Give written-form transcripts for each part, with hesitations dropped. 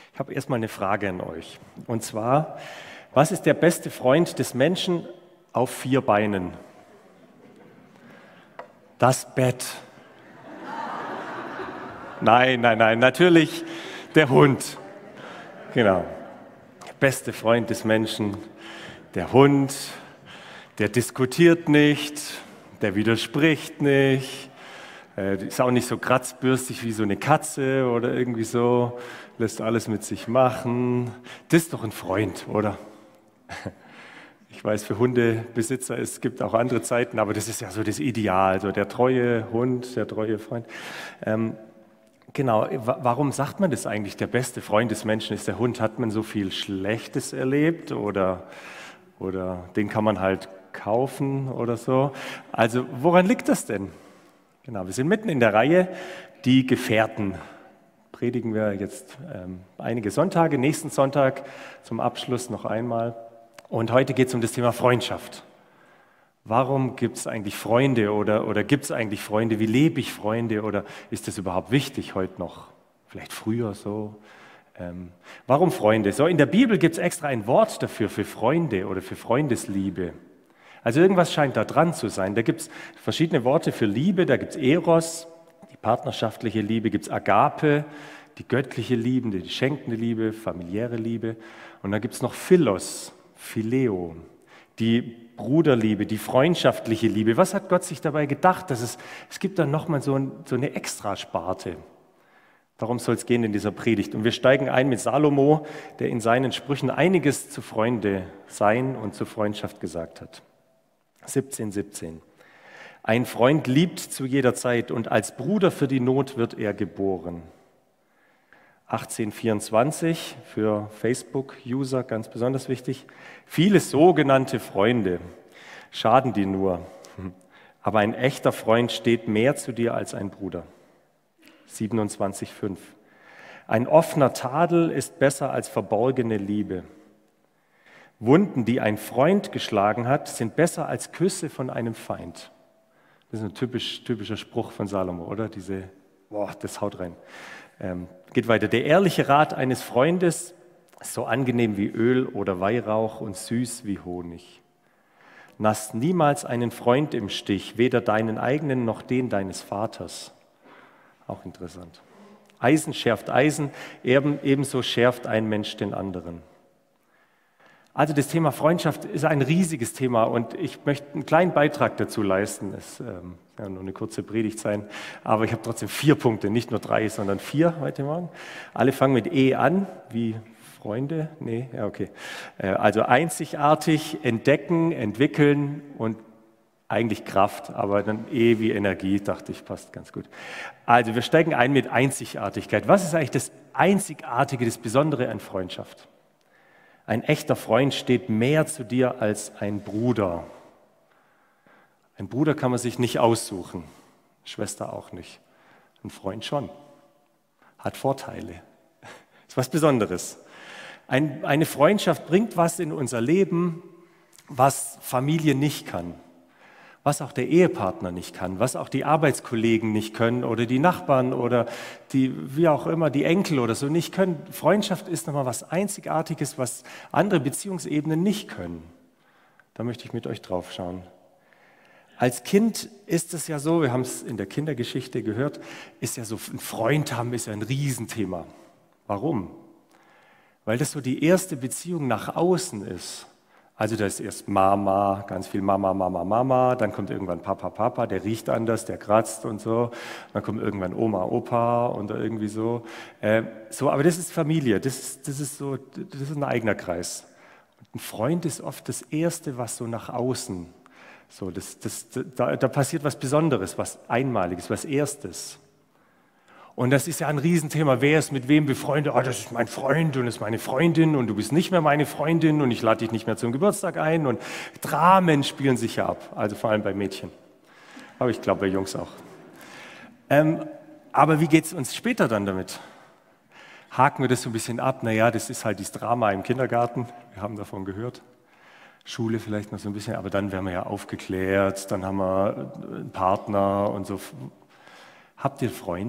Ich habe erstmal eine Frage an euch. Und zwar, was ist der beste Freund des Menschen auf 4 Beinen? Das Bett. Nein, natürlich der Hund. Genau. Der beste Freund des Menschen, der Hund, der diskutiert nicht, der widerspricht nicht, ist auch nicht so kratzbürstig wie so eine Katze oder irgendwie so, lässt alles mit sich machen. Das ist doch ein Freund, oder? Ich weiß, für Hundebesitzer, es gibt auch andere Zeiten, aber das ist ja so das Ideal, so der treue Hund, der treue Freund. Genau, warum sagt man das eigentlich? Der beste Freund des Menschen ist der Hund. Hat man so viel Schlechtes erlebt oder den kann man halt kaufen oder so? Also woran liegt das denn? Genau, wir sind mitten in der Reihe, die Gefährten. Predigen wir jetzt einige Sonntage, nächsten Sonntag zum Abschluss noch einmal. Und heute geht es um das Thema Freundschaft. Warum gibt es eigentlich Freunde oder gibt es eigentlich Freunde? Wie lebe ich Freunde oder ist das überhaupt wichtig heute noch? Vielleicht früher so. Warum Freunde? So, in der Bibel gibt es extra ein Wort dafür, für Freunde oder für Freundesliebe. Also irgendwas scheint da dran zu sein. Da gibt es verschiedene Worte für Liebe. Da gibt es Eros, die partnerschaftliche Liebe, gibt es Agape, die göttliche Liebe, die schenkende Liebe, familiäre Liebe. Und dann gibt es noch Philos, Phileo, die Bruderliebe, die freundschaftliche Liebe. Was hat Gott sich dabei gedacht? Es gibt dann nochmal so eine Extrasparte. Darum soll es gehen in dieser Predigt. Und wir steigen ein mit Salomo, der in seinen Sprüchen einiges zu Freunde sein und zur Freundschaft gesagt hat. 17,17. Ein Freund liebt zu jeder Zeit und als Bruder für die Not wird er geboren. 18,24 für Facebook-User, ganz besonders wichtig. Viele sogenannte Freunde schaden dir nur, aber ein echter Freund steht mehr zu dir als ein Bruder. 27,5. Ein offener Tadel ist besser als verborgene Liebe. Wunden, die ein Freund geschlagen hat, sind besser als Küsse von einem Feind. Das ist ein typischer Spruch von Salomo, oder? Das haut rein. Geht weiter. Der ehrliche Rat eines Freundes ist so angenehm wie Öl oder Weihrauch und süß wie Honig. Lass niemals einen Freund im Stich, weder deinen eigenen noch den deines Vaters. Auch interessant. Eisen schärft Eisen, ebenso schärft ein Mensch den anderen. Also das Thema Freundschaft ist ein riesiges Thema und ich möchte einen kleinen Beitrag dazu leisten. Es wird nur eine kurze Predigt sein, aber ich habe trotzdem 4 Punkte, nicht nur 3, sondern 4 heute Morgen. Alle fangen mit E an, wie Freunde. Nee, ja okay. Also einzigartig, entdecken, entwickeln und eigentlich Kraft, aber dann E wie Energie, dachte ich, passt ganz gut. Also wir steigen ein mit Einzigartigkeit. Was ist eigentlich das Einzigartige, das Besondere an Freundschaft? Ein echter Freund steht mehr zu dir als ein Bruder. Ein Bruder kann man sich nicht aussuchen, Schwester auch nicht. Ein Freund schon. Hat Vorteile. Ist was Besonderes. Eine Freundschaft bringt was in unser Leben, was Familie nicht kann. Was auch der Ehepartner nicht kann, was auch die Arbeitskollegen nicht können oder die Nachbarn oder wie auch immer, die Enkel oder so nicht können. Freundschaft ist nochmal was Einzigartiges, was andere Beziehungsebenen nicht können. Da möchte ich mit euch drauf schauen. Als Kind ist es ja so, wir haben es in der Kindergeschichte gehört, ist ja so, ein Freund haben ist ja ein Riesenthema. Warum? Weil das so die erste Beziehung nach außen ist. Also da ist erst Mama, ganz viel Mama, Mama, Mama, dann kommt irgendwann Papa, Papa, der riecht anders, der kratzt und so. Dann kommt irgendwann Oma, Opa und irgendwie so. Aber das ist Familie, das ist ein eigener Kreis. Und ein Freund ist oft das Erste, was so nach außen, so da passiert was Besonderes, was Einmaliges, was Erstes. Und das ist ja ein Riesenthema, wer ist mit wem befreundet? Oh, das ist mein Freund und das ist meine Freundin und du bist nicht mehr meine Freundin und ich lade dich nicht mehr zum Geburtstag ein. Und Dramen spielen sich ja ab, also vor allem bei Mädchen. Aber ich glaube bei Jungs auch. Aber wie geht es uns später dann damit? Haken wir das so ein bisschen ab? Naja, das ist halt dieses Drama im Kindergarten, wir haben davon gehört. Schule vielleicht noch so ein bisschen, aber dann werden wir ja aufgeklärt, dann haben wir einen Partner und so. Habt ihr Freunde?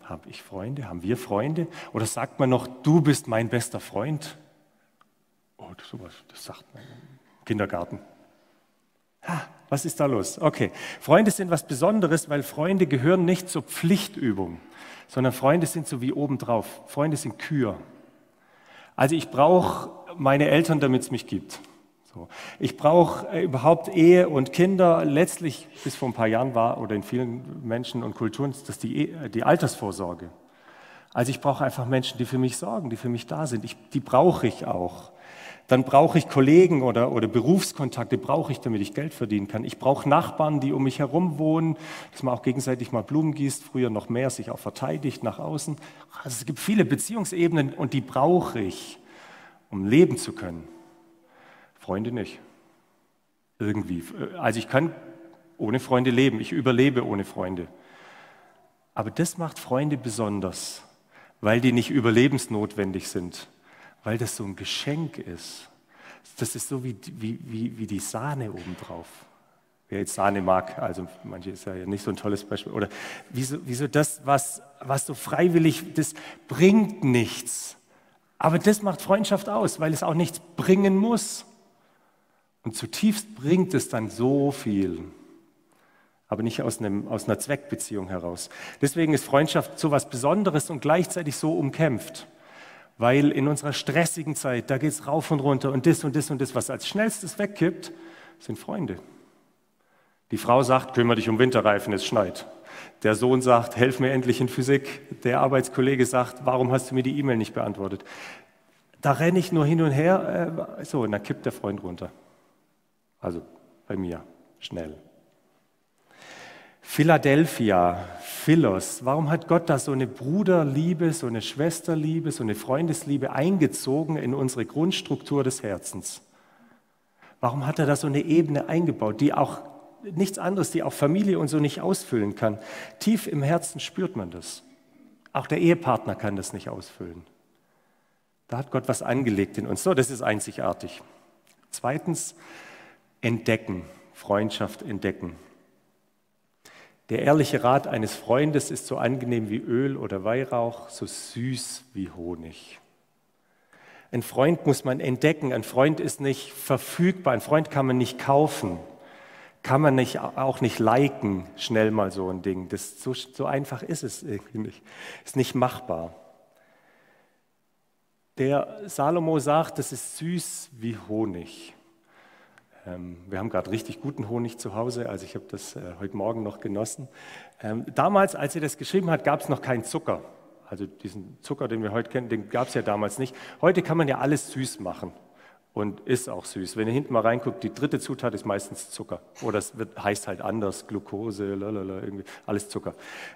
Habe ich Freunde? Haben wir Freunde? Oder sagt man noch, du bist mein bester Freund? Oh, sowas, das sagt man im Kindergarten. Was ist da los? Okay, Freunde sind was Besonderes, weil Freunde gehören nicht zur Pflichtübung, sondern Freunde sind so wie obendrauf. Freunde sind Kür. Also ich brauche meine Eltern, damit es mich gibt. So. Ich brauche überhaupt Ehe und Kinder. Letztlich, bis vor ein paar Jahren war, oder in vielen Menschen und Kulturen, ist das die Altersvorsorge. Also ich brauche einfach Menschen, die für mich sorgen, die für mich da sind. Die brauche ich auch. Dann brauche ich Kollegen oder Berufskontakte, brauche ich, damit ich Geld verdienen kann. Ich brauche Nachbarn, die um mich herum wohnen, dass man auch gegenseitig mal Blumen gießt, früher noch mehr, sich auch verteidigt nach außen. Also es gibt viele Beziehungsebenen und die brauche ich, um leben zu können. Freunde nicht. Irgendwie. Also ich kann ohne Freunde leben, ich überlebe ohne Freunde. Aber das macht Freunde besonders, weil die nicht überlebensnotwendig sind. Weil das so ein Geschenk ist. Das ist so wie die Sahne obendrauf. Wer jetzt Sahne mag, also manche ist ja nicht so ein tolles Beispiel. Oder wieso das, was so freiwillig, das bringt nichts. Aber das macht Freundschaft aus, weil es auch nichts bringen muss. Und zutiefst bringt es dann so viel. Aber nicht aus einer Zweckbeziehung heraus. Deswegen ist Freundschaft so was Besonderes und gleichzeitig so umkämpft. Weil in unserer stressigen Zeit, da geht es rauf und runter und das und das und das, was als schnellstes wegkippt, sind Freunde. Die Frau sagt, kümmere dich um Winterreifen, es schneit. Der Sohn sagt, helf mir endlich in Physik. Der Arbeitskollege sagt, warum hast du mir die E-Mail nicht beantwortet? Da renne ich nur hin und her, und dann kippt der Freund runter. Also bei mir, schnell. Philadelphia, Philos. Warum hat Gott da so eine Bruderliebe, so eine Schwesterliebe, so eine Freundesliebe eingezogen in unsere Grundstruktur des Herzens? Warum hat er da so eine Ebene eingebaut, die auch nichts anderes, die auch Familie und so nicht ausfüllen kann? Tief im Herzen spürt man das. Auch der Ehepartner kann das nicht ausfüllen. Da hat Gott was angelegt in uns. So, das ist einzigartig. Zweitens, entdecken, Freundschaft entdecken. Der ehrliche Rat eines Freundes ist so angenehm wie Öl oder Weihrauch, so süß wie Honig. Ein Freund muss man entdecken, ein Freund ist nicht verfügbar, ein Freund kann man nicht kaufen, kann man auch nicht liken, schnell mal so ein Ding. So einfach ist es irgendwie nicht, ist nicht machbar. Der Salomo sagt, das ist süß wie Honig. Wir haben gerade richtig guten Honig zu Hause, also ich habe das heute Morgen noch genossen. Damals, als er das geschrieben hat, gab es noch keinen Zucker. Also diesen Zucker, den wir heute kennen, den gab es ja damals nicht. Heute kann man ja alles süß machen und ist auch süß. Wenn ihr hinten mal reinguckt, die dritte Zutat ist meistens Zucker. Oder es heißt halt anders, Glucose, irgendwie, alles Zucker.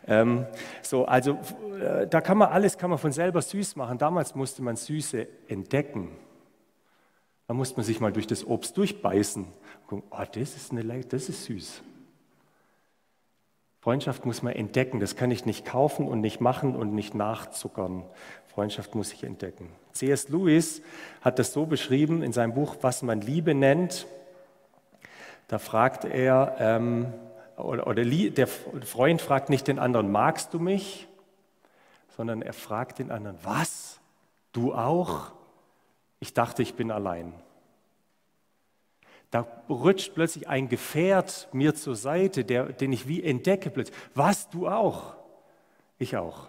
Da kann man von selber süß machen. Damals musste man Süße entdecken. Da muss man sich mal durch das Obst durchbeißen und gucken, oh, das ist süß. Freundschaft muss man entdecken, das kann ich nicht kaufen und nicht machen und nicht nachzuckern. Freundschaft muss ich entdecken. C.S. Lewis hat das so beschrieben in seinem Buch, was man Liebe nennt. Da fragt er, der Freund fragt nicht den anderen, magst du mich? Sondern er fragt den anderen, was? Du auch? Ich dachte, ich bin allein. Da rutscht plötzlich ein Gefährt mir zur Seite, den ich wie entdecke plötzlich. Was, du auch? Ich auch.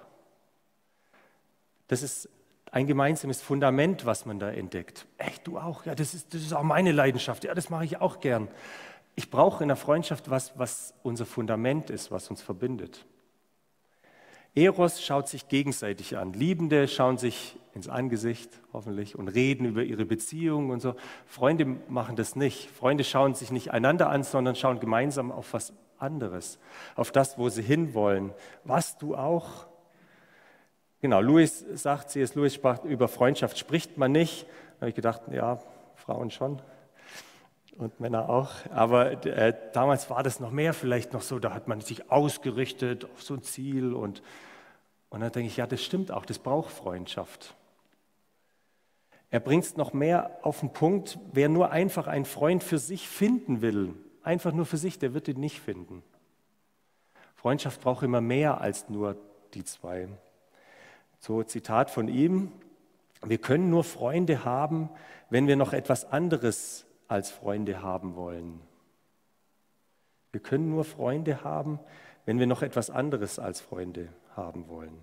Das ist ein gemeinsames Fundament, was man da entdeckt. Echt, du auch? Ja, das ist auch meine Leidenschaft. Ja, das mache ich auch gern. Ich brauche in der Freundschaft was unser Fundament ist, was uns verbindet. Eros schaut sich gegenseitig an. Liebende schauen sich ins Angesicht, hoffentlich, und reden über ihre Beziehungen und so. Freunde machen das nicht. Freunde schauen sich nicht einander an, sondern schauen gemeinsam auf was anderes, auf das, wo sie hinwollen. Was, du auch? Genau, C.S. Lewis sprach, über Freundschaft spricht man nicht. Da habe ich gedacht, ja, Frauen schon und Männer auch. Aber damals war das noch mehr vielleicht noch so, da hat man sich ausgerichtet auf so ein Ziel und dann denke ich, ja, das stimmt auch, das braucht Freundschaft. Er bringt es noch mehr auf den Punkt, wer nur einfach einen Freund für sich finden will, einfach nur für sich, der wird ihn nicht finden. Freundschaft braucht immer mehr als nur die zwei. So Zitat von ihm: Wir können nur Freunde haben, wenn wir noch etwas anderes als Freunde haben wollen. Wir können nur Freunde haben, wenn wir noch etwas anderes als Freunde haben wollen.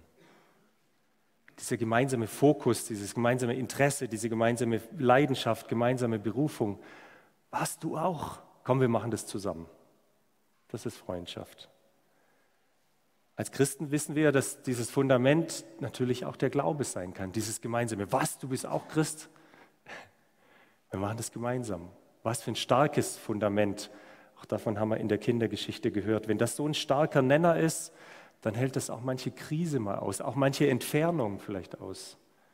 Dieser gemeinsame Fokus, dieses gemeinsame Interesse, diese gemeinsame Leidenschaft, gemeinsame Berufung. Was, du auch? Komm, wir machen das zusammen. Das ist Freundschaft. Als Christen wissen wir, dass dieses Fundament natürlich auch der Glaube sein kann. Dieses gemeinsame, was, du bist auch Christ? Wir machen das gemeinsam. Was für ein starkes Fundament. Auch davon haben wir in der Kindergeschichte gehört. Wenn das so ein starker Nenner ist, dann hält das auch manche Krise mal aus, auch manche Entfernung vielleicht aus.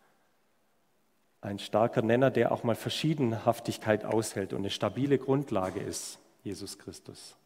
Ein starker Nenner, der auch mal Verschiedenhaftigkeit aushält und eine stabile Grundlage ist, Jesus Christus.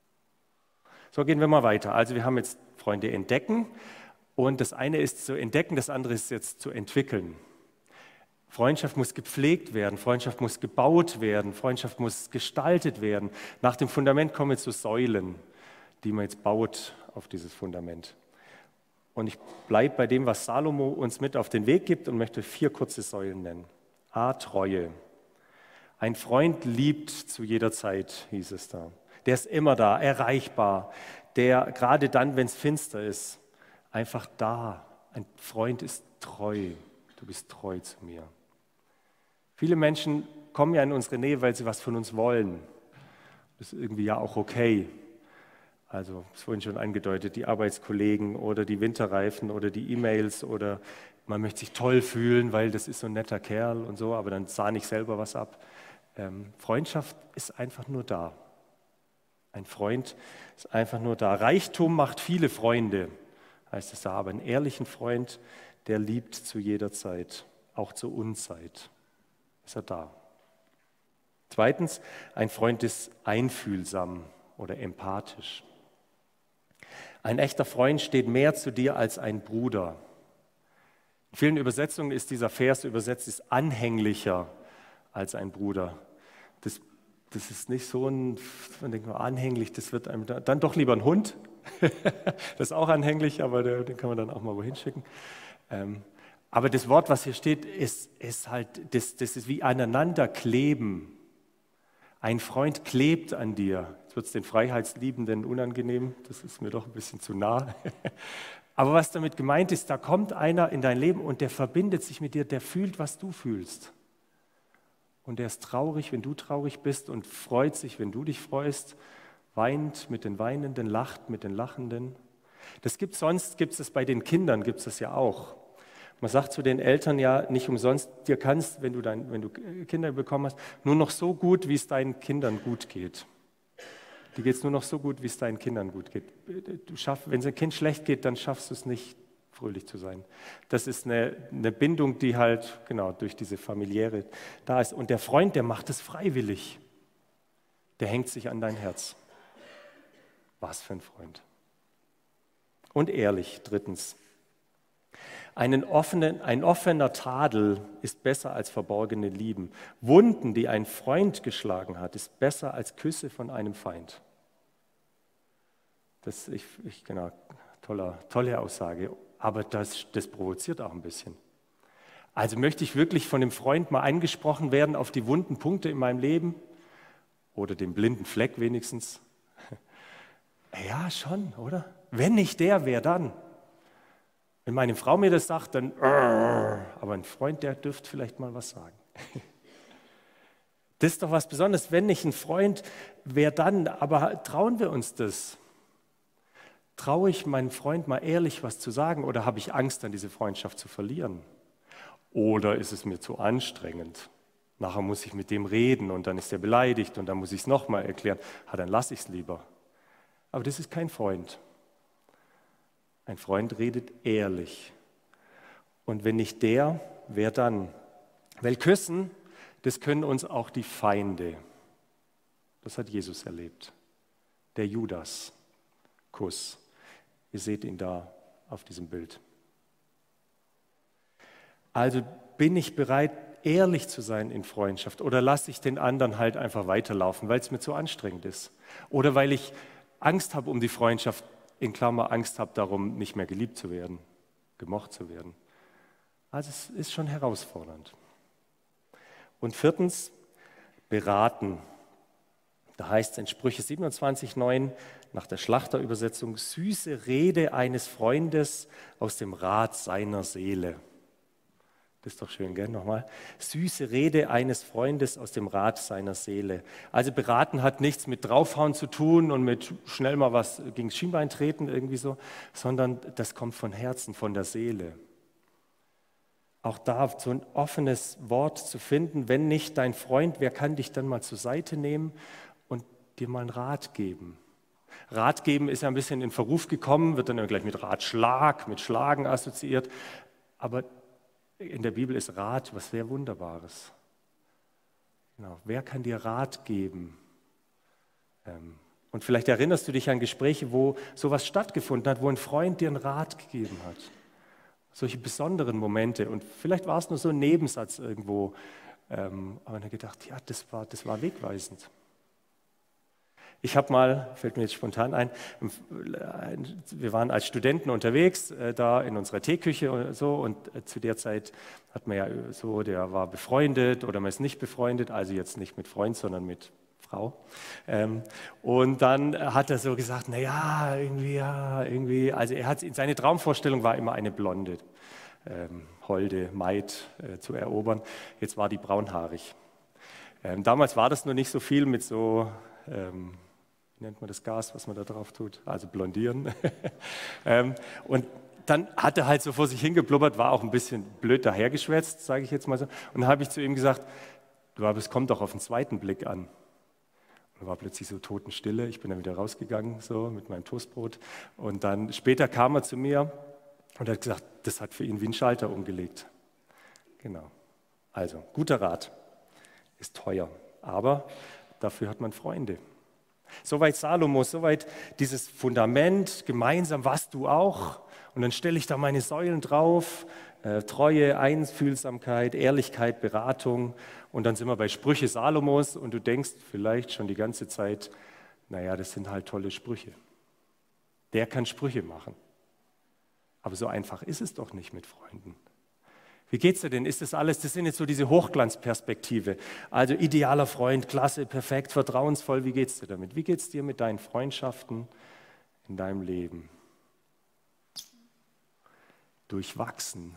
So, gehen wir mal weiter. Also wir haben jetzt Freunde entdecken und das eine ist zu entdecken, das andere ist jetzt zu entwickeln. Freundschaft muss gepflegt werden, Freundschaft muss gebaut werden, Freundschaft muss gestaltet werden. Nach dem Fundament kommen jetzt so Säulen, die man jetzt baut auf dieses Fundament. Und ich bleibe bei dem, was Salomo uns mit auf den Weg gibt und möchte 4 kurze Säulen nennen. A, Treue. Ein Freund liebt zu jeder Zeit, hieß es da. Der ist immer da, erreichbar. Der, gerade dann, wenn es finster ist, einfach da. Ein Freund ist treu. Du bist treu zu mir. Viele Menschen kommen ja in unsere Nähe, weil sie was von uns wollen. Das ist irgendwie ja auch okay. Also, das vorhin schon angedeutet, die Arbeitskollegen oder die Winterreifen oder die E-Mails oder man möchte sich toll fühlen, weil das ist so ein netter Kerl und so, aber dann sahne ich selber was ab. Freundschaft ist einfach nur da. Ein Freund ist einfach nur da. Reichtum macht viele Freunde, heißt es da, aber einen ehrlichen Freund, der liebt zu jeder Zeit, auch zur Unzeit. Ist er da. Zweitens, ein Freund ist einfühlsam oder empathisch. Ein echter Freund steht mehr zu dir als ein Bruder. In vielen Übersetzungen ist dieser Vers übersetzt, ist anhänglicher als ein Bruder. Das ist nicht so ein, man denkt mal, anhänglich, das wird einem dann doch lieber ein Hund. Das ist auch anhänglich, aber den kann man dann auch mal wohin schicken. Aber das Wort, was hier steht, ist halt, das ist wie aneinander kleben. Ein Freund klebt an dir. Jetzt wird es den Freiheitsliebenden unangenehm, das ist mir doch ein bisschen zu nah. Aber was damit gemeint ist, da kommt einer in dein Leben und der verbindet sich mit dir, der fühlt, was du fühlst. Und der ist traurig, wenn du traurig bist und freut sich, wenn du dich freust, weint mit den Weinenden, lacht mit den Lachenden. Gibt es bei den Kindern, gibt es das ja auch. Man sagt zu den Eltern ja nicht umsonst, dir kannst, wenn du Kinder bekommen hast, nur noch so gut, wie es deinen Kindern gut geht. Dir geht es nur noch so gut, wie es deinen Kindern gut geht. Wenn es einem Kind schlecht geht, dann schaffst du es nicht, fröhlich zu sein. Das ist eine Bindung, die halt genau durch diese familiäre da ist. Und der Freund, der macht es freiwillig. Der hängt sich an dein Herz. Was für ein Freund. Und ehrlich, drittens. Ein offener Tadel ist besser als verborgene Lieben. Wunden, die ein Freund geschlagen hat, ist besser als Küsse von einem Feind. Genau, tolle Aussage, aber das provoziert auch ein bisschen. Also möchte ich wirklich von dem Freund mal angesprochen werden auf die wunden Punkte in meinem Leben oder den blinden Fleck wenigstens? Ja, schon, oder? Wenn nicht der, wer dann? Wenn meine Frau mir das sagt, dann, aber ein Freund, der dürfte vielleicht mal was sagen. Das ist doch was Besonderes. Wenn nicht ein Freund, wer dann? Aber trauen wir uns das? Traue ich meinem Freund mal ehrlich was zu sagen oder habe ich Angst, dann diese Freundschaft zu verlieren? Oder ist es mir zu anstrengend? Nachher muss ich mit dem reden und dann ist er beleidigt und dann muss ich es nochmal erklären. Dann lasse ich es lieber. Aber das ist kein Freund. Ein Freund redet ehrlich. Und wenn nicht der, wer dann? Weil küssen, das können uns auch die Feinde. Das hat Jesus erlebt. Der Judas-Kuss. Ihr seht ihn da auf diesem Bild. Also bin ich bereit, ehrlich zu sein in Freundschaft oder lasse ich den anderen halt einfach weiterlaufen, weil es mir zu anstrengend ist? Oder weil ich Angst habe um die Freundschaft, in Klammer Angst habe darum, nicht mehr geliebt zu werden, gemocht zu werden. Also es ist schon herausfordernd. Und viertens, beraten. Da heißt es in Sprüche 27,9 nach der Schlachterübersetzung, süße Rede eines Freundes aus dem Rat seiner Seele. Das ist doch schön, gell? Nochmal. Süße Rede eines Freundes aus dem Rat seiner Seele. Also beraten hat nichts mit draufhauen zu tun und mit schnell mal was gegen das Schienbein treten irgendwie so, sondern das kommt von Herzen, von der Seele. Auch da so ein offenes Wort zu finden, wenn nicht dein Freund, wer kann dich dann mal zur Seite nehmen und dir mal einen Rat geben? Rat geben ist ja ein bisschen in Verruf gekommen, wird dann gleich mit Ratschlag, mit Schlagen assoziiert, aber in der Bibel ist Rat was sehr Wunderbares. Genau. Wer kann dir Rat geben? Und vielleicht erinnerst du dich an Gespräche, wo sowas stattgefunden hat, wo ein Freund dir einen Rat gegeben hat. Solche besonderen Momente. Und vielleicht war es nur so ein Nebensatz irgendwo. Aber dann gedacht, ja, das war wegweisend. Ich habe mal, fällt mir jetzt spontan ein, wir waren als Studenten unterwegs, da in unserer Teeküche und so, und zu der Zeit hat man ja so, der war befreundet oder man ist nicht befreundet, also jetzt nicht mit Freund, sondern mit Frau. Und dann hat er so gesagt, naja, irgendwie, also seine Traumvorstellung war immer eine blonde, holde Maid zu erobern. Jetzt war die braunhaarig. Damals war das noch nicht so viel mit so, wie nennt man das Gas, was man da drauf tut? Also blondieren. Und dann hat er halt so vor sich hingeblubbert, war auch ein bisschen blöd dahergeschwätzt, sage ich jetzt mal so. Und dann habe ich zu ihm gesagt, du, aber es kommt doch auf den zweiten Blick an. Und war plötzlich so Totenstille. Ich bin dann wieder rausgegangen, so mit meinem Toastbrot. Und dann später kam er zu mir und hat gesagt, das hat für ihn wie ein Schalter umgelegt. Genau. Also, guter Rat ist teuer, aber dafür hat man Freunde. Soweit Salomo, soweit dieses Fundament, gemeinsam, was du auch. Und dann stelle ich da meine Säulen drauf, Treue, Einfühlsamkeit, Ehrlichkeit, Beratung. Und dann sind wir bei Sprüche Salomos und du denkst vielleicht schon die ganze Zeit, naja, das sind halt tolle Sprüche. Der kann Sprüche machen. Aber so einfach ist es doch nicht mit Freunden. Wie geht's dir denn? Ist das alles, das sind jetzt so diese Hochglanzperspektive. Also idealer Freund, klasse, perfekt, vertrauensvoll. Wie geht's dir damit? Wie geht's dir mit deinen Freundschaften in deinem Leben? Durchwachsen.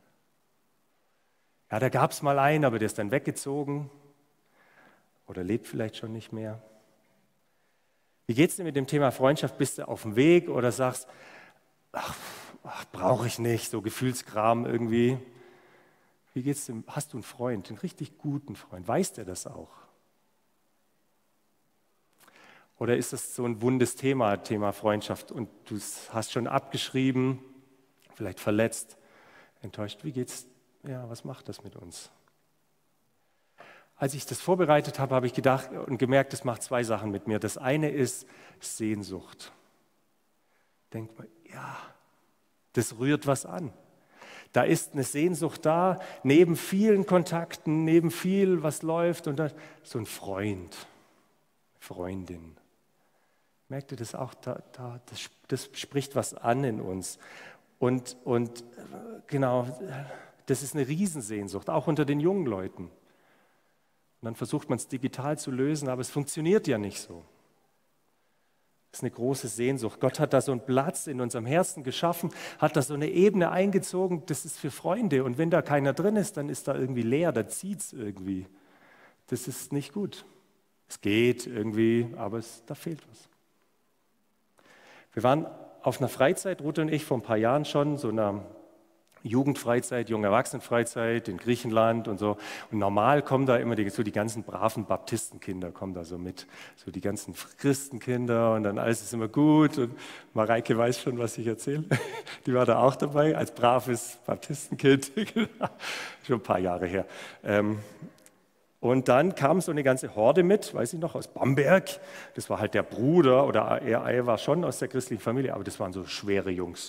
Ja, da gab es mal einen, aber der ist dann weggezogen oder lebt vielleicht schon nicht mehr. Wie geht's dir mit dem Thema Freundschaft? Bist du auf dem Weg oder sagst, ach brauche ich nicht, so Gefühlskram irgendwie. Wie geht's dir? Hast du einen Freund, einen richtig guten Freund? Weiß der das auch? Oder ist das so ein wundes Thema Freundschaft und du hast schon abgeschrieben, vielleicht verletzt, enttäuscht? Wie geht's? Ja, was macht das mit uns? Als ich das vorbereitet habe, habe ich gedacht und gemerkt, es macht zwei Sachen mit mir. Das eine ist Sehnsucht. Denkt man, ja, das rührt was an. Da ist eine Sehnsucht da, neben vielen Kontakten, neben viel, was läuft, und da, so ein Freund, Freundin. Merkt ihr das auch? Das spricht was an in uns. Und genau, das ist eine Riesensehnsucht, auch unter den jungen Leuten. Und dann versucht man es digital zu lösen, aber es funktioniert ja nicht so. Das ist eine große Sehnsucht. Gott hat da so einen Platz in unserem Herzen geschaffen, hat da so eine Ebene eingezogen, das ist für Freunde. Und wenn da keiner drin ist, dann ist da irgendwie leer, da zieht es irgendwie. Das ist nicht gut. Es geht irgendwie, aber da fehlt was. Wir waren auf einer Freizeit, Ruth und ich, vor ein paar Jahren schon, so einer Jugendfreizeit, Jung-Erwachsenen-Freizeit in Griechenland und so. Und normal kommen da immer die ganzen braven Baptistenkinder, kommen da so mit, so die ganzen Christenkinder, und dann alles ist immer gut. Und Mareike weiß schon, was ich erzähle. Die war da auch dabei, als braves Baptistenkind, schon ein paar Jahre her. Und dann kam so eine ganze Horde mit, weiß ich noch, aus Bamberg. Das war halt der Bruder, oder er war schon aus der christlichen Familie, aber das waren so schwere Jungs.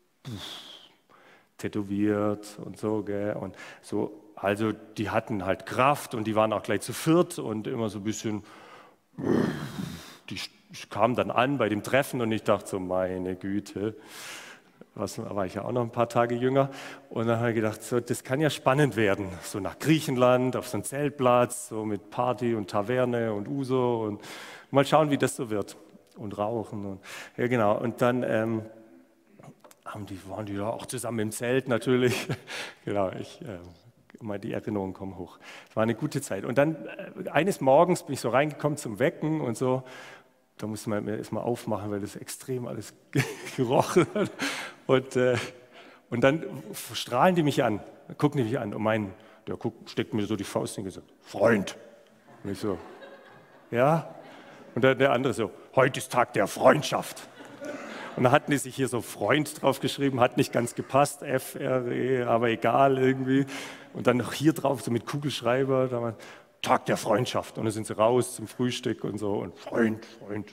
Tätowiert und so, gell? Und so, also die hatten halt Kraft und die waren auch gleich zu viert und immer so ein bisschen, die ich kam dann an bei dem Treffen und ich dachte so, meine Güte, war ich ja auch noch ein paar Tage jünger. Und dann habe ich gedacht, so, das kann ja spannend werden. So nach Griechenland, auf so einen Zeltplatz, so mit Party und Taverne und Uso und mal schauen, wie das so wird. Und Rauchen. Und, ja, genau. Und dann waren die da auch zusammen im Zelt natürlich. Genau, die Erinnerungen kommen hoch. Es war eine gute Zeit. Und dann eines Morgens bin ich so reingekommen zum Wecken und so. Da musste man mir erstmal aufmachen, weil das extrem alles gerochen hat. Und dann strahlen die mich an, gucken die mich an und steckt mir so die Faust in und sagt, Freund. Und ich so, ja. Und dann der andere so, heute ist Tag der Freundschaft. Und dann hatten die sich hier so Freund draufgeschrieben, hat nicht ganz gepasst, F-R-E, aber egal irgendwie. Und dann noch hier drauf, so mit Kugelschreiber, da war Tag der Freundschaft. Und dann sind sie raus zum Frühstück und so und Freund.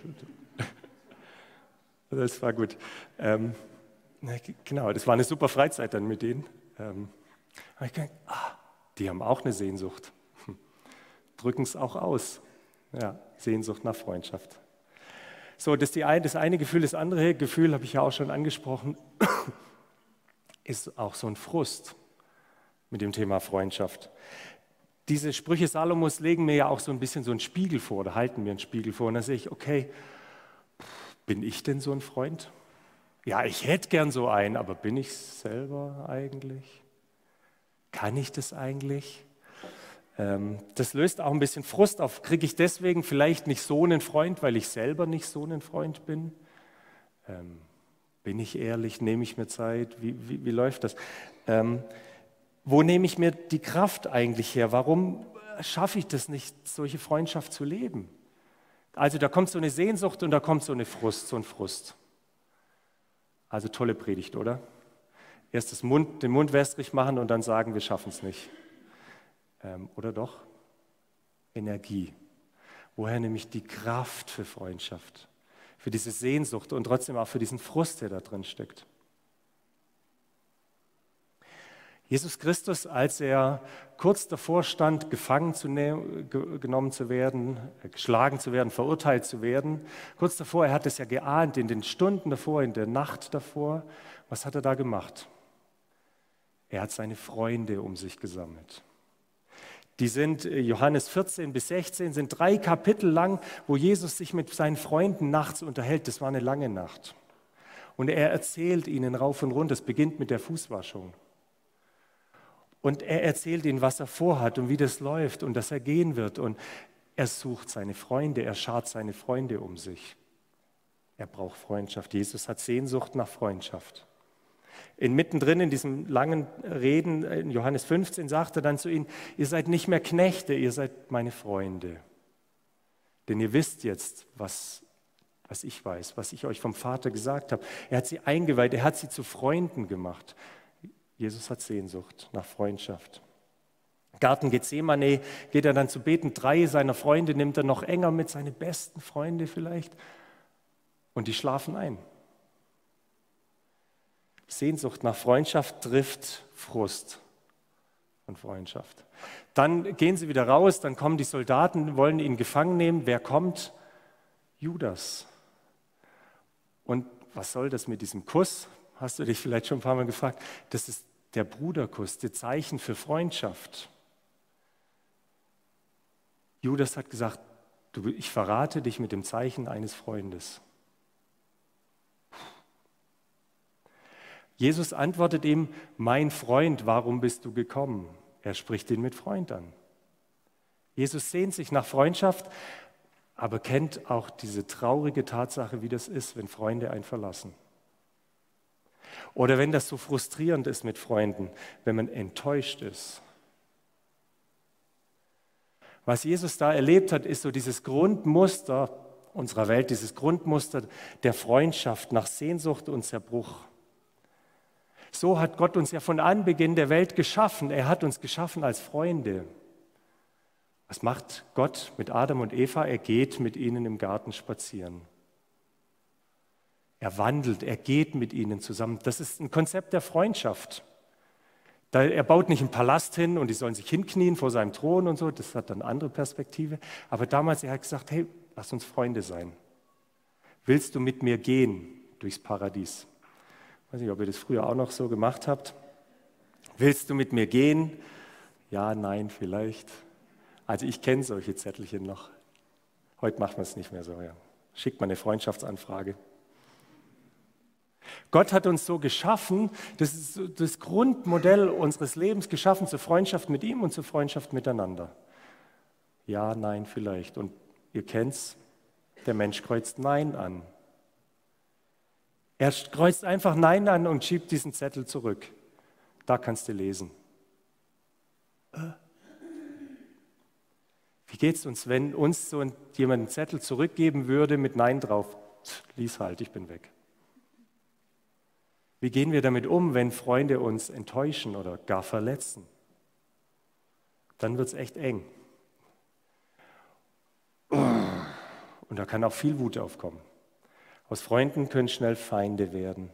Das war gut. Genau, das war eine super Freizeit dann mit denen. Ich gedacht, die haben auch eine Sehnsucht. Drücken es auch aus. Ja, Sehnsucht nach Freundschaft. So, das eine Gefühl. Das andere Gefühl, habe ich ja auch schon angesprochen, ist auch so ein Frust mit dem Thema Freundschaft. Diese Sprüche Salomos legen mir ja auch so ein bisschen so einen Spiegel vor oder halten mir einen Spiegel vor. Und dann sehe ich, okay, bin ich denn so ein Freund? Ja, ich hätte gern so einen, aber bin ich selber eigentlich? Kann ich das eigentlich? Das löst auch ein bisschen Frust auf. Kriege ich deswegen vielleicht nicht so einen Freund, weil ich selber nicht so ein Freund bin? Bin ich ehrlich? Nehme ich mir Zeit? Wie läuft das? Wo nehme ich mir die Kraft eigentlich her? Warum schaffe ich das nicht, solche Freundschaft zu leben? Also da kommt so eine Sehnsucht und da kommt so ein Frust. Also tolle Predigt, oder? Erst den Mund wässrig machen und dann sagen, wir schaffen es nicht. Oder doch? Energie. Woher nehme ich die Kraft für Freundschaft? Für diese Sehnsucht und trotzdem auch für diesen Frust, der da drin steckt. Jesus Christus, als er kurz davor stand, genommen zu werden, geschlagen zu werden, verurteilt zu werden, kurz davor, er hat es ja geahnt, in den Stunden davor, in der Nacht davor, was hat er da gemacht? Er hat seine Freunde um sich gesammelt. Die sind, Johannes 14 bis 16, sind 3 Kapitel lang, wo Jesus sich mit seinen Freunden nachts unterhält. Das war eine lange Nacht. Und er erzählt ihnen rauf und runter, es beginnt mit der Fußwaschung. Und er erzählt ihnen, was er vorhat und wie das läuft und dass er gehen wird. Und er sucht seine Freunde, er schart seine Freunde um sich. Er braucht Freundschaft. Jesus hat Sehnsucht nach Freundschaft. Mittendrin in diesem langen Reden in Johannes 15 sagt er dann zu ihnen, ihr seid nicht mehr Knechte, ihr seid meine Freunde. Denn ihr wisst jetzt, was ich weiß, was ich euch vom Vater gesagt habe. Er hat sie eingeweiht, er hat sie zu Freunden gemacht. Jesus hat Sehnsucht nach Freundschaft. Garten Gethsemane geht er dann zu beten. 3 seiner Freunde nimmt er noch enger mit, seine besten Freunde vielleicht. Und die schlafen ein. Sehnsucht nach Freundschaft trifft Frust von Freundschaft. Dann gehen sie wieder raus, dann kommen die Soldaten, wollen ihn gefangen nehmen. Wer kommt? Judas. Und was soll das mit diesem Kuss? Hast du dich vielleicht schon ein paar Mal gefragt? Das ist der Bruderkuss, das Zeichen für Freundschaft. Judas hat gesagt, ich verrate dich mit dem Zeichen eines Freundes. Jesus antwortet ihm, mein Freund, warum bist du gekommen? Er spricht ihn mit Freund an. Jesus sehnt sich nach Freundschaft, aber kennt auch diese traurige Tatsache, wie das ist, wenn Freunde einen verlassen. Oder wenn das so frustrierend ist mit Freunden, wenn man enttäuscht ist. Was Jesus da erlebt hat, ist so dieses Grundmuster unserer Welt, dieses Grundmuster der Freundschaft nach Sehnsucht und Zerbruch. So hat Gott uns ja von Anbeginn der Welt geschaffen. Er hat uns geschaffen als Freunde. Was macht Gott mit Adam und Eva? Er geht mit ihnen im Garten spazieren. Er wandelt, er geht mit ihnen zusammen. Das ist ein Konzept der Freundschaft. Er baut nicht einen Palast hin und die sollen sich hinknien vor seinem Thron und so. Das hat dann eine andere Perspektive. Aber damals, er hat gesagt, hey, lass uns Freunde sein. Willst du mit mir gehen durchs Paradies? Ich weiß nicht, ob ihr das früher auch noch so gemacht habt. Willst du mit mir gehen? Ja, nein, vielleicht. Also ich kenne solche Zettelchen noch. Heute macht man es nicht mehr so. Ja. Schickt man eine Freundschaftsanfrage. Gott hat uns so geschaffen, das ist das Grundmodell unseres Lebens, geschaffen zur Freundschaft mit ihm und zur Freundschaft miteinander. Ja, nein, vielleicht. Und ihr kennt's, der Mensch kreuzt Nein an. Er kreuzt einfach Nein an und schiebt diesen Zettel zurück. Da kannst du lesen. Wie geht es uns, wenn uns so jemand einen Zettel zurückgeben würde mit Nein drauf? Lies halt, ich bin weg. Wie gehen wir damit um, wenn Freunde uns enttäuschen oder gar verletzen? Dann wird es echt eng. Und da kann auch viel Wut aufkommen. Aus Freunden können schnell Feinde werden.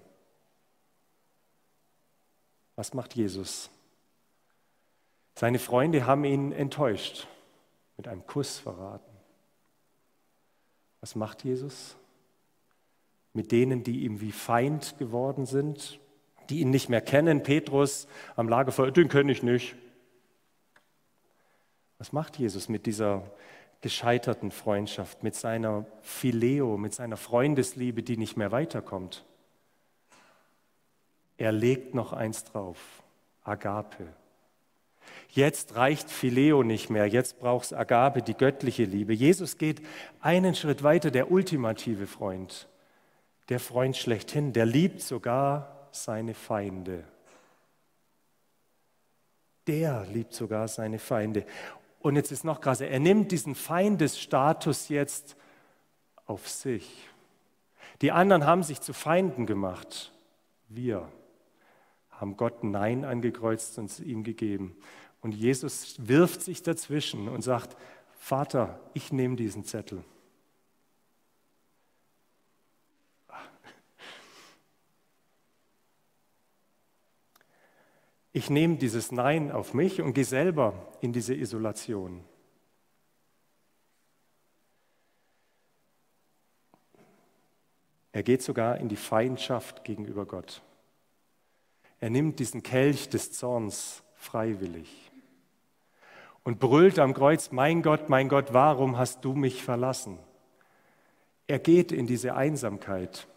Was macht Jesus? Seine Freunde haben ihn enttäuscht, mit einem Kuss verraten. Was macht Jesus? Mit denen, die ihm wie Feind geworden sind, die ihn nicht mehr kennen. Petrus am Lagerfeuer, den kenne ich nicht. Was macht Jesus mit dieser gescheiterten Freundschaft, mit seiner Phileo, mit seiner Freundesliebe, die nicht mehr weiterkommt? Er legt noch eins drauf, Agape. Jetzt reicht Phileo nicht mehr, jetzt braucht es Agape, die göttliche Liebe. Jesus geht einen Schritt weiter, der ultimative Freund, der Freund schlechthin, der liebt sogar seine Feinde. Der liebt sogar seine Feinde. Und jetzt ist noch krasser, er nimmt diesen Feindesstatus jetzt auf sich. Die anderen haben sich zu Feinden gemacht. Wir haben Gott Nein angekreuzt und es ihm gegeben. Und Jesus wirft sich dazwischen und sagt, Vater, ich nehme diesen Zettel. Ich nehme dieses Nein auf mich und gehe selber in diese Isolation. Er geht sogar in die Feindschaft gegenüber Gott. Er nimmt diesen Kelch des Zorns freiwillig und brüllt am Kreuz, mein Gott, warum hast du mich verlassen? Er geht in diese Einsamkeit,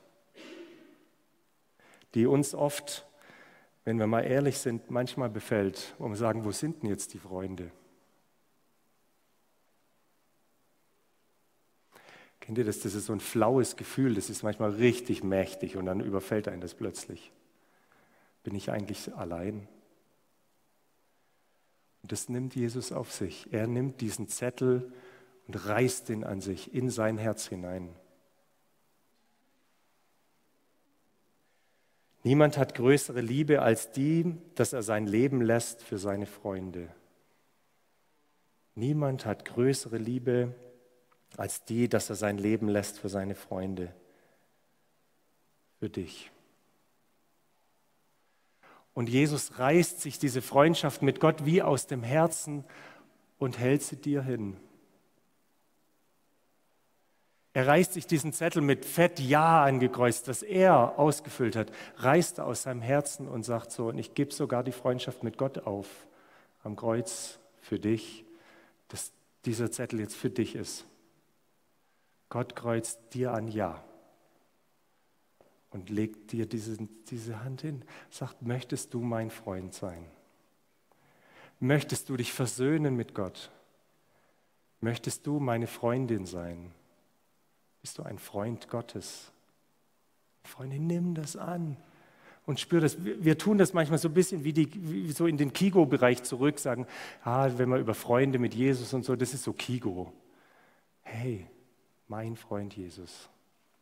die uns oft, wenn wir mal ehrlich sind, manchmal befällt, wo wir sagen, wo sind denn jetzt die Freunde? Kennt ihr das? Das ist so ein flaues Gefühl, das ist manchmal richtig mächtig und dann überfällt einen das plötzlich. Bin ich eigentlich allein? Und das nimmt Jesus auf sich. Er nimmt diesen Zettel und reißt ihn an sich, in sein Herz hinein. Niemand hat größere Liebe als die, dass er sein Leben lässt für seine Freunde. Niemand hat größere Liebe als die, dass er sein Leben lässt für seine Freunde. Für dich. Und Jesus reißt sich diese Freundschaft mit Gott wie aus dem Herzen und hält sie dir hin. Er reißt sich diesen Zettel mit Fett Ja angekreuzt, das er ausgefüllt hat, reißt er aus seinem Herzen und sagt so, und ich gebe sogar die Freundschaft mit Gott auf am Kreuz für dich, dass dieser Zettel jetzt für dich ist. Gott kreuzt dir an Ja. Und legt dir diese Hand hin, sagt, möchtest du mein Freund sein? Möchtest du dich versöhnen mit Gott? Möchtest du meine Freundin sein? Bist du ein Freund Gottes? Freunde, nimm das an und spür das. Wir tun das manchmal so ein bisschen wie so in den Kigo-Bereich zurück, sagen, wenn wir über Freunde mit Jesus und so, das ist so Kigo. Hey, mein Freund Jesus.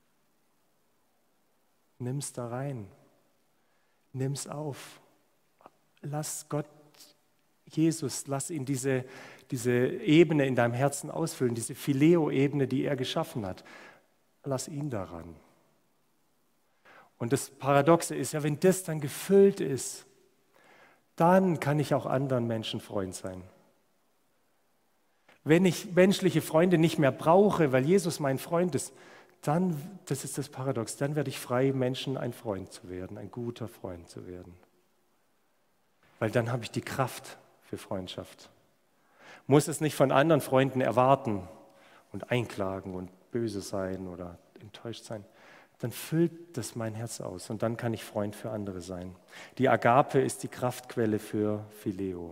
Nimm's da rein, nimm's auf, lass Gott, Jesus, lass ihn diese Ebene in deinem Herzen ausfüllen, diese Phileo-Ebene, die er geschaffen hat, lass ihn daran. Und das Paradoxe ist ja, wenn das dann gefüllt ist, dann kann ich auch anderen Menschen Freund sein. Wenn ich menschliche Freunde nicht mehr brauche, weil Jesus mein Freund ist, dann, das ist das Paradox, dann werde ich frei, Menschen ein Freund zu werden, ein guter Freund zu werden. Weil dann habe ich die Kraft für Freundschaft. Muss es nicht von anderen Freunden erwarten und einklagen und böse sein oder enttäuscht sein. Dann füllt das mein Herz aus und dann kann ich Freund für andere sein. Die Agape ist die Kraftquelle für Phileo.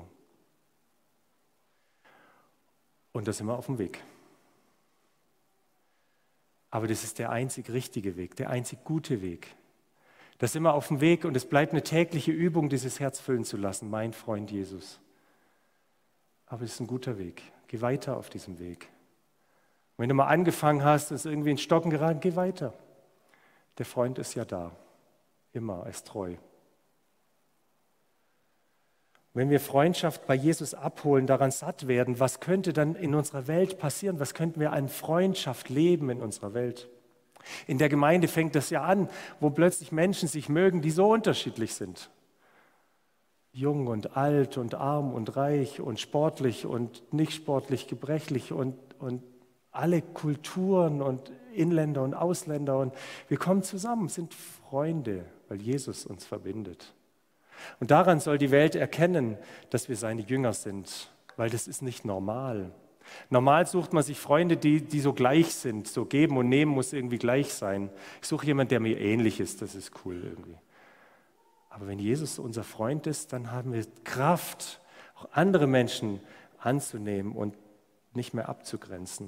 Und da sind wir auf dem Weg. Aber das ist der einzig richtige Weg, der einzig gute Weg. Da sind wir auf dem Weg und es bleibt eine tägliche Übung, dieses Herz füllen zu lassen, mein Freund Jesus. Aber es ist ein guter Weg. Geh weiter auf diesem Weg. Und wenn du mal angefangen hast, ist irgendwie in Stocken geraten, geh weiter. Der Freund ist ja da. Immer, er ist treu. Wenn wir Freundschaft bei Jesus abholen, daran satt werden, was könnte dann in unserer Welt passieren? Was könnten wir an Freundschaft leben in unserer Welt? In der Gemeinde fängt das ja an, wo plötzlich Menschen sich mögen, die so unterschiedlich sind. Jung und alt und arm und reich und sportlich und nicht sportlich, gebrechlich und alle Kulturen und Inländer und Ausländer. Und wir kommen zusammen, sind Freunde, weil Jesus uns verbindet. Und daran soll die Welt erkennen, dass wir seine Jünger sind, weil das ist nicht normal. Normal sucht man sich Freunde, die so gleich sind. So geben und nehmen muss irgendwie gleich sein. Ich suche jemanden, der mir ähnlich ist, das ist cool irgendwie. Aber wenn Jesus unser Freund ist, dann haben wir Kraft, auch andere Menschen anzunehmen und nicht mehr abzugrenzen.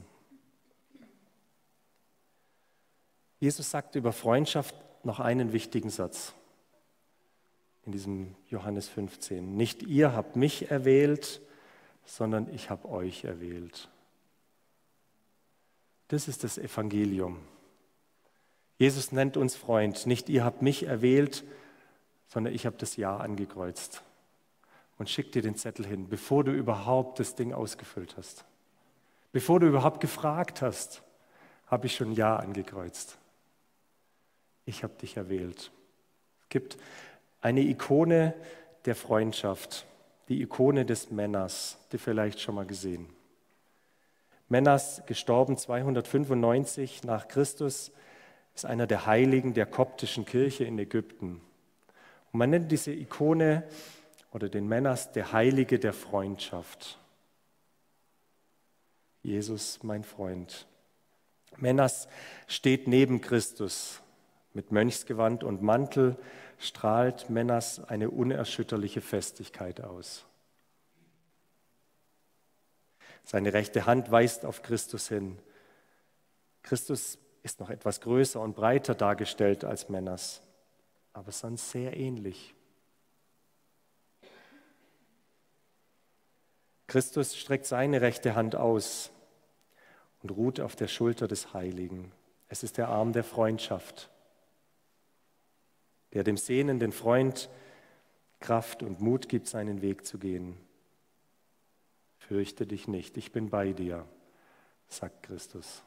Jesus sagt über Freundschaft noch einen wichtigen Satz in diesem Johannes 15. Nicht ihr habt mich erwählt, sondern ich habe euch erwählt. Das ist das Evangelium. Jesus nennt uns Freund. Nicht ihr habt mich erwählt, sondern ich habe das Ja angekreuzt und schick dir den Zettel hin, bevor du überhaupt das Ding ausgefüllt hast. Bevor du überhaupt gefragt hast, habe ich schon Ja angekreuzt. Ich habe dich erwählt. Es gibt eine Ikone der Freundschaft, die Ikone des Männers, die vielleicht schon mal gesehen. Männers, gestorben 295 nach Christus, ist einer der Heiligen der koptischen Kirche in Ägypten. Und man nennt diese Ikone oder den Männers der Heilige der Freundschaft. Jesus, mein Freund. Männers steht neben Christus. Mit Mönchsgewand und Mantel strahlt Männers eine unerschütterliche Festigkeit aus. Seine rechte Hand weist auf Christus hin. Christus ist noch etwas größer und breiter dargestellt als Männers, aber sonst sehr ähnlich. Christus streckt seine rechte Hand aus und ruht auf der Schulter des Heiligen. Es ist der Arm der Freundschaft, der dem sehnenden Freund Kraft und Mut gibt, seinen Weg zu gehen. Fürchte dich nicht, ich bin bei dir, sagt Christus.